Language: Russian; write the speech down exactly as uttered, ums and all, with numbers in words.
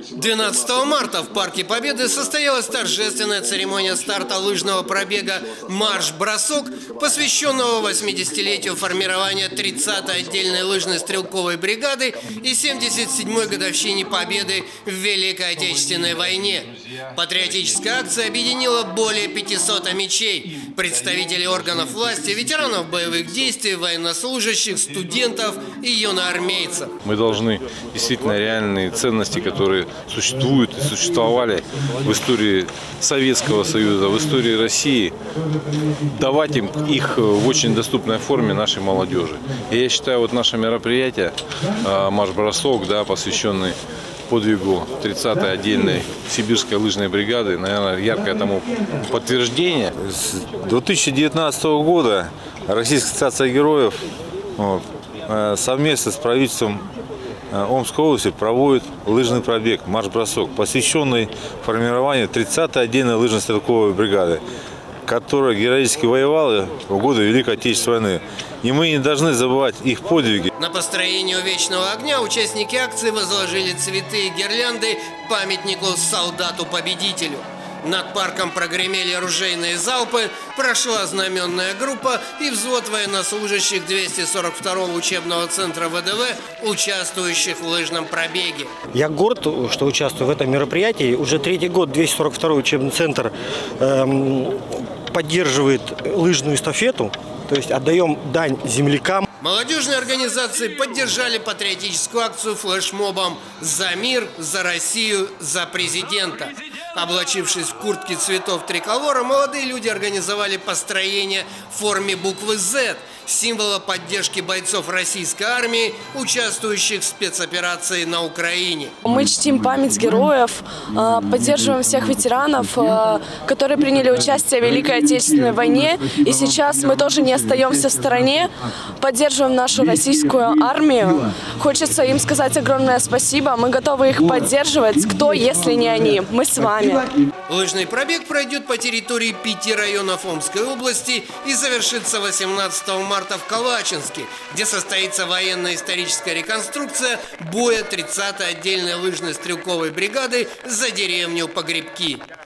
двенадцатого марта в Парке Победы состоялась торжественная церемония старта лыжного пробега «Марш-бросок», посвященного восьмидесятилетию формирования тридцатой отдельной лыжной стрелковой бригады и семьдесят седьмой годовщине победы в Великой Отечественной войне. Патриотическая акция объединила более пятисот мечей, представителей органов власти, ветеранов боевых действий, военнослужащих, студентов и юноармейцев. Мы должны действительно реальные ценности, которые существуют и существовали в истории Советского Союза, в истории России, давать им их в очень доступной форме нашей молодежи. И я считаю, вот наше мероприятие «Марш-бросок», да, посвященный подвигу тридцатой отдельной сибирской лыжной бригады, наверное, яркое тому подтверждение. С две тысячи девятнадцатого года Российская ассоциация героев вот, совместно с правительством Омской области проводит лыжный пробег «Марш-бросок», посвященный формированию тридцатой отдельной лыжно-стрелковой бригады, которая героически воевала в годы Великой Отечественной войны. И мы не должны забывать их подвиги. На построении вечного огня участники акции возложили цветы и гирлянды к памятнику солдату-победителю. Над парком прогремели ружейные залпы, прошла знаменная группа и взвод военнослужащих двухсот сорок второго учебного центра вэ дэ вэ, участвующих в лыжном пробеге. Я горд, что участвую в этом мероприятии. Уже третий год двести сорок второй учебный центр эм, поддерживает лыжную эстафету, то есть отдаем дань землякам. Молодежные организации поддержали патриотическую акцию флешмобом «За мир, за Россию, за президента». Облачившись в куртки цветов триколора, молодые люди организовали построение в форме буквы «зет», символа поддержки бойцов российской армии, участвующих в спецоперации на Украине. Мы чтим память героев, поддерживаем всех ветеранов, которые приняли участие в Великой Отечественной войне. И сейчас мы тоже не остаемся в стороне, поддерживаем нашу российскую армию. Хочется им сказать огромное спасибо. Мы готовы их поддерживать. Кто, если не они? Мы с вами. Лыжный пробег пройдет по территории пяти районов Омской области и завершится восемнадцатого марта в Калачинске, где состоится военно-историческая реконструкция боя тридцатой отдельной лыжной стрелковой бригады за деревню Погребки.